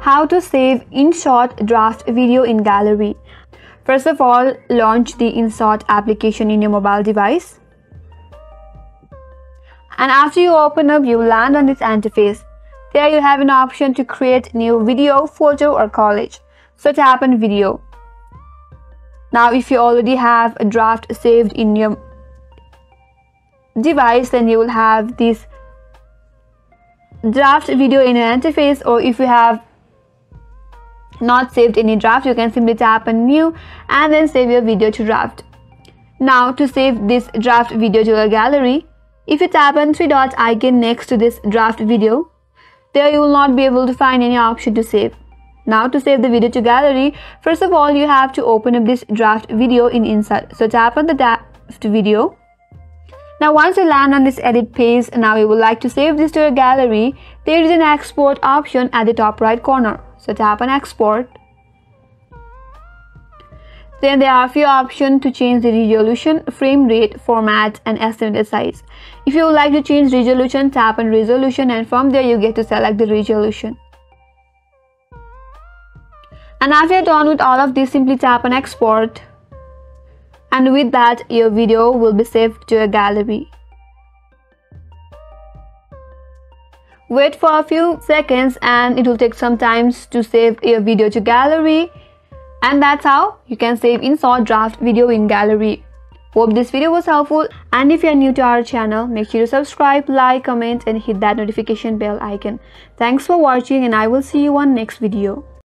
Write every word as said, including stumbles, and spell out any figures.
How to save InShot Draft video in gallery. First of all, launch the InShot application in your mobile device. And after you open up, you land on this interface. There you have an option to create new video, photo or collage. So tap on video. Now if you already have a draft saved in your device, then you will have this draft video in your interface, or if you have not saved any draft, you can simply tap on new and then save your video to draft. Now to save this draft video to your gallery, if you tap on three dot icon next to this draft video, there you will not be able to find any option to save. Now to save the video to gallery, first of all you have to open up this draft video in InShot. So tap on the draft video. Now once you land on this edit page, now you would like to save this to your gallery, there is an export option at the top right corner. So tap on export. Then there are a few options to change the resolution, frame rate, format and estimated size. If you would like to change resolution, tap on resolution and from there you get to select the resolution. And after you're done with all of this, simply tap on export. And with that, your video will be saved to your gallery. Wait for a few seconds and it will take some time to save your video to gallery. And that's how you can save InShot Draft video in gallery. Hope this video was helpful, and if you are new to our channel, make sure to subscribe, like, comment and hit that notification bell icon. Thanks for watching and I will see you on next video.